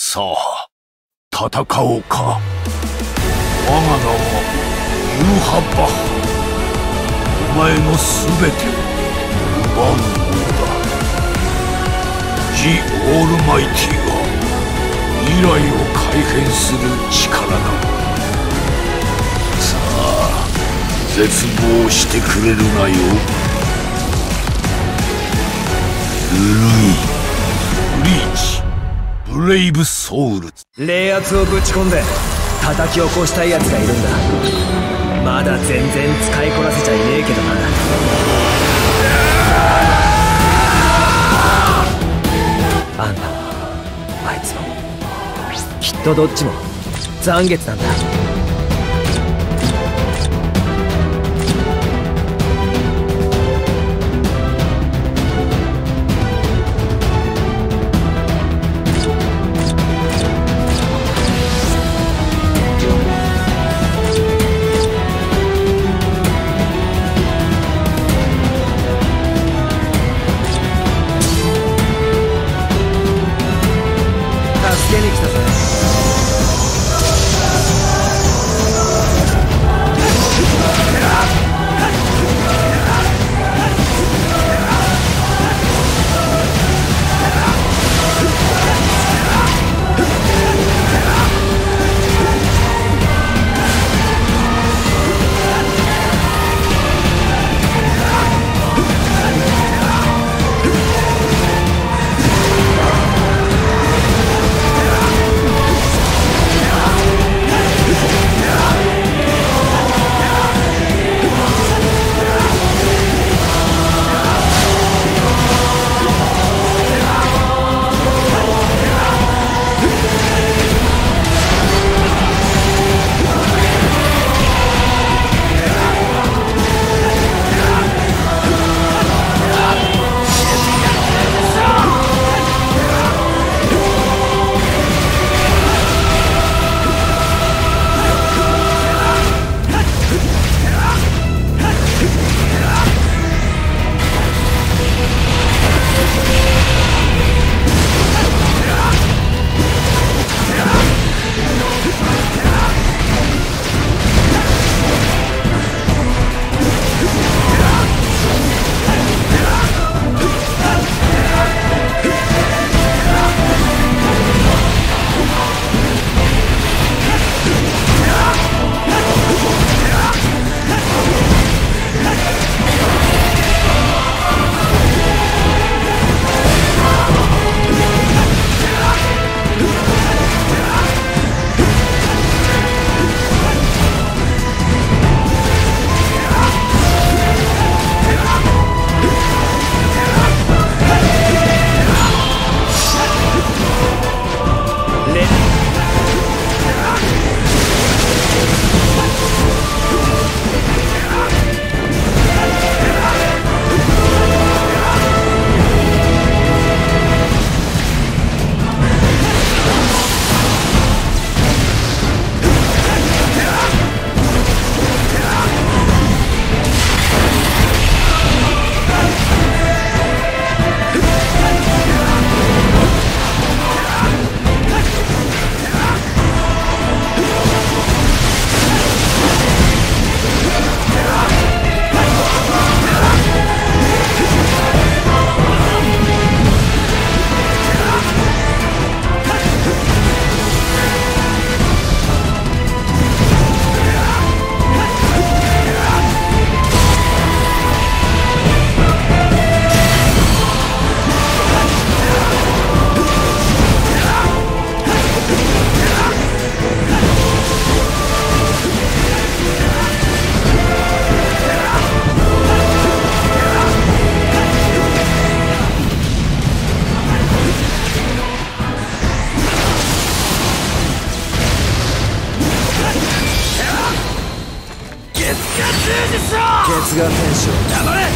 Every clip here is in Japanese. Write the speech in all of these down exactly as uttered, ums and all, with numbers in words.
さあ、戦おうか。我が名はユーハ・バッハ。お前の全てを奪うのだ。ジ・オールマイティは未来を改変する力だ。さあ、絶望してくれるなよ。ルルイ、ブリーチ、ブレイブソウル。 冷圧をぶち込んで叩き起こしたいやつがいるんだ。まだ全然使いこなせちゃいねえけどな。あんたもあいつもきっとどっちも残月なんだ。助けに来たぜ。月が天使を黙れ。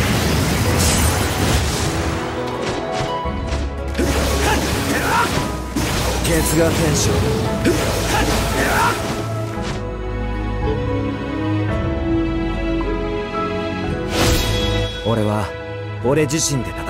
月が天使を俺は俺自身で戦う。